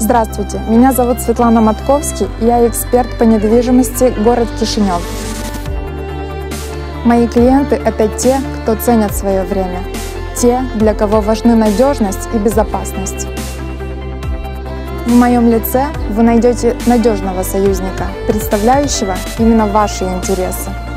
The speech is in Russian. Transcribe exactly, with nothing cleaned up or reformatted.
Здравствуйте, меня зовут Светлана Матковский, я эксперт по недвижимости, город Кишинев. Мои клиенты — это те, кто ценят свое время, те, для кого важны надежность и безопасность. В моем лице вы найдете надежного союзника, представляющего именно ваши интересы.